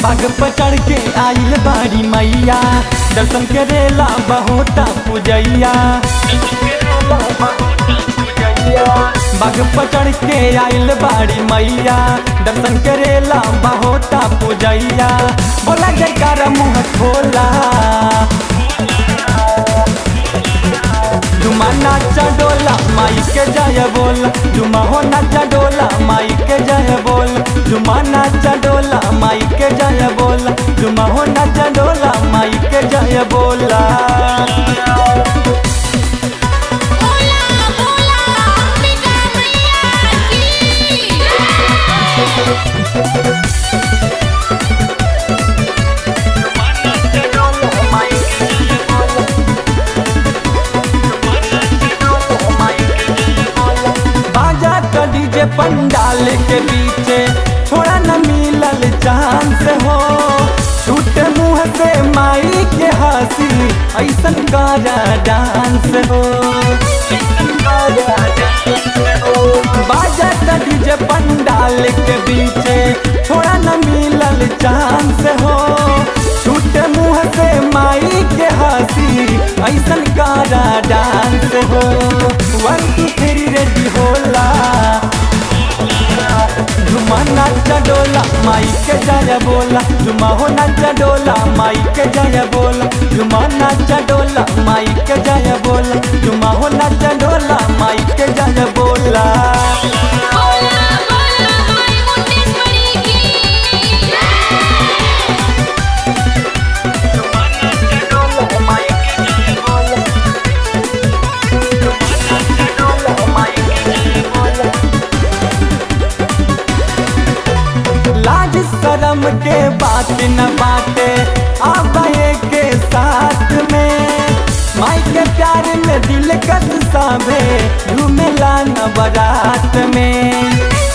बाग पर चढ़ के आइल बाड़ी मैया, दर्शन करेला बहुता पूजैया। बाग पर चढ़ के आइल बाड़ी मैया, दर्शन करेला बहुता पूजैया। बोला जयकारा मुँह खोला, झुमा नाचा डोला माई के जय बोल, झुमा हो नाचा डोला माई के जय बोल, झुमा नाचा डोला माई के जय बोल, झुमा हो नाचा डोला माई के जय बोला। डीजे पंडाल के पीछे थोड़ा न मिलल चांस हो, छूटे मुँह से माई के हंसी ऐसन करा डांस हो। बाजा डीजे पंडाल के पीछे थोड़ा न मिलल चांस हो, छूटे मुँह से माई के हंसी ऐसन करा डांस हो। 1 2 3 रेडी होला, झुमा नाचा डोला माई के जय बोला, झुमा हो नाचा डोला माई के जय बोला, झुमा नाचा डोला माई के जय बोला, झुमा हो नाचा डोला माई के जय बोला। लाज शरम के बात न बाटे आबाए के साथ में, माई के प्यार में दिल कस साभे झूमेला न बारात में।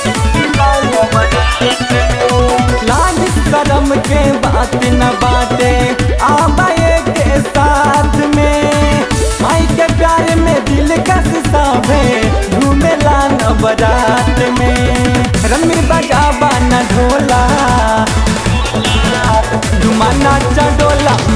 लाज शरम के बात न बाटे आबाए के साथ में, माई के प्यार में दिल कस साभे झूमेला न बारात में। रमी बजावा न ढोला, झुमा नाचा डोला